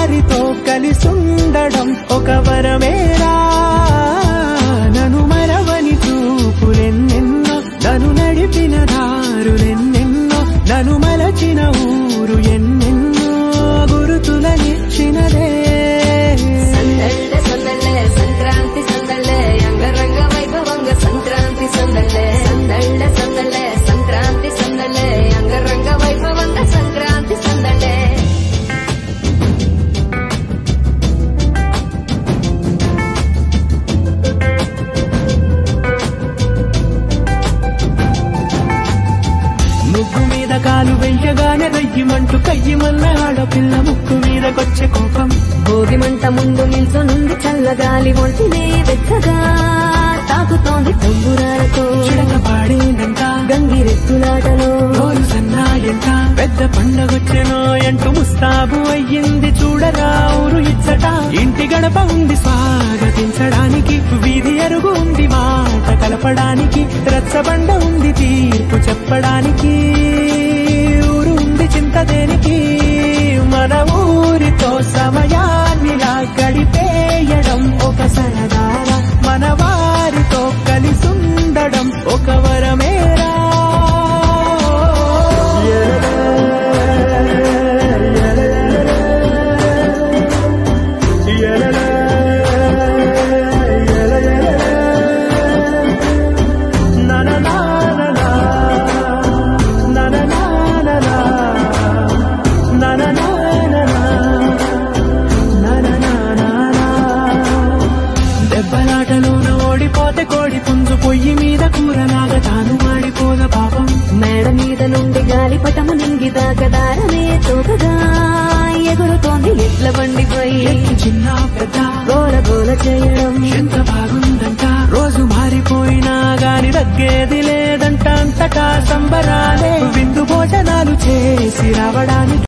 వారితో కలిసుండడం ఒక వరమేరా నన్ను మరవని చూపులెన్నెన్నో నన్ను నడిపిన దారులెన్నెన్నో నన్ను మలచిన ఊరు ఎన్నెన్నో గురుతులనిచ్చినదే సందళ్ళే సంక్రాంతి సందళ్ళే అంగరంగ వైభవంగ సంక్రాంతి సందళ్ళే సందళ్ళే సంక్రాంతి సందళ్ళే అంగరంగ వైభవంగ సంక్రాంతి సందళ్ళే ముగ్గు మీద కాలు వెయ్యగానే రయ్యమంటూ కయ్యమన్న ఆడపిల్ల ముక్కు మీదకొచ్చే కోపం భోగి మంట ముందు నిల్చొనుంది చల్లగాలి ఒంటినే వెచ్చగా తాకుతోంది తంబురాలతో చిడక పాడేదంట గంగిరెత్తులాటలో గోలు సన్నాయంట పెద్ద పండగొచ్చెనో అంటూ ముస్తాబు అయ్యింది చూడరా ఊరు ఇచ్చట ఇంటి గడప ఉంది స్వాగతించడానికి వీధి అరుగు ఉంది మాట కలపడానికి రచ్చబండ ఉంది తీర్పు చెప్పడానికి ఊరు ఉంది చింత దేనికి మన ఊరితో సమయాన్నిలా గడిపేయడం ఒక సరదారా మన వారితో కలిసుండడం ఒక వరమేరా దెబ్బలాటలోన ఓడిపోతే కోడి పుంజు పొయ్యి మీద కూరలాగా తాను మాడిపోద పాపం మేడ మీద నుండి గాలిపటము నింగి దాకదారమే తోకగా ఎగురుతోంది ఎట్ల బండిపై చిన్న పెద్ద గోల గోల చేయడం ఎంత బాగుందంట రోజు మారిపోయినా గాని తగ్గేది లేదంట అంతటా సంబరాలే విందు భోజనాలు చేసి రావడానికి